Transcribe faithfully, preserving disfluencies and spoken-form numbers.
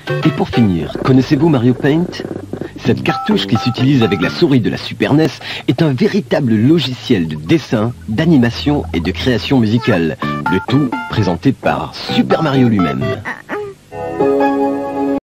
Et pour finir, connaissez-vous Mario Paint? Cette cartouche qui s'utilise avec la souris de la Super N E S est un véritable logiciel de dessin, d'animation et de création musicale. Le tout présenté par Super Mario lui-même.